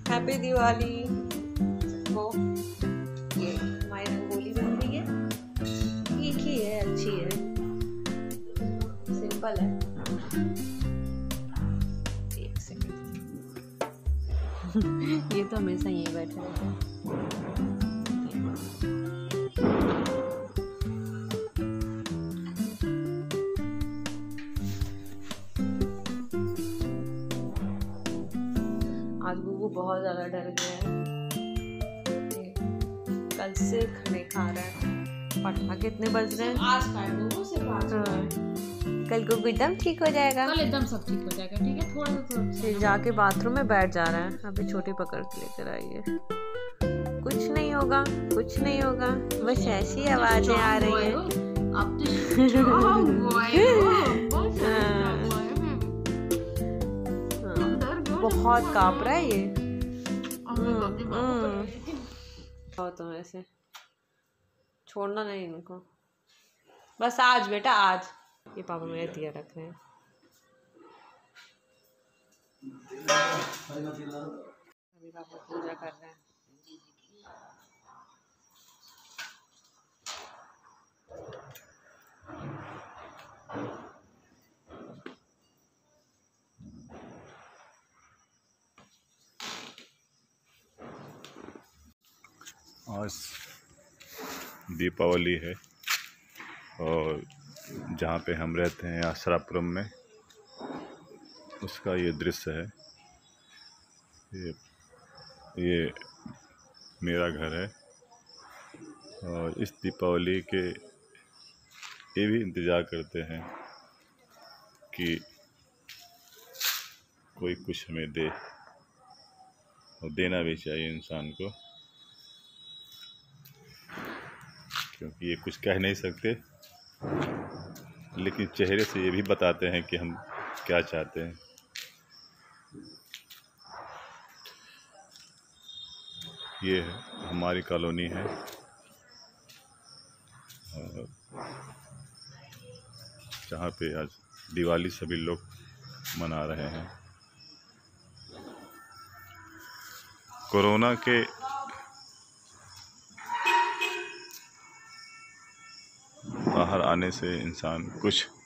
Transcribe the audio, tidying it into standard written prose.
Happy Diwali. वो ये हमारी रंगोली बन रही है, ठीक ही है, अच्छी है, सिंपल है। एक सेकंड ये तो हमेशा यहीं बैठे रहते हैं। आज गुगू बहुत ज़्यादा डर गया है, कल से खाने खा रहा है। पटाखे कितने बज रहे हैं? आज काट दो वो सिर्फ आज। कल गुगू एकदम ठीक हो जाएगा। कल एकदम सब ठीक हो जाएगा, ठीक है। थोड़ा सा फिर जाके बाथरूम में बैठ जा रहा है। अभी छोटी पकड़ के लेकर आई है। कुछ नहीं होगा, कुछ नहीं होगा, बस ऐसी आवाजें आ रही हैं। अब तो strong boy हो, बहुत काँप रहा है ये। तो ऐसे छोड़ना नहीं इनको, बस आज बेटा आज। ये पापा मेरे दिया रख रहे हैं। अभी पापा पूजा कर रहे हैं। आज दीपावली है और जहाँ पे हम रहते हैं आसरापुरम में, उसका ये दृश्य है। ये मेरा घर है और इस दीपावली के ये भी इंतज़ार करते हैं कि कोई कुछ हमें दे, और देना भी चाहिए इंसान को, क्योंकि ये कुछ कह नहीं सकते, लेकिन चेहरे से ये भी बताते हैं कि हम क्या चाहते हैं। ये हमारी कॉलोनी है और जहाँ पे आज दिवाली सभी लोग मना रहे हैं। कोरोना के बाहर आने से इंसान कुछ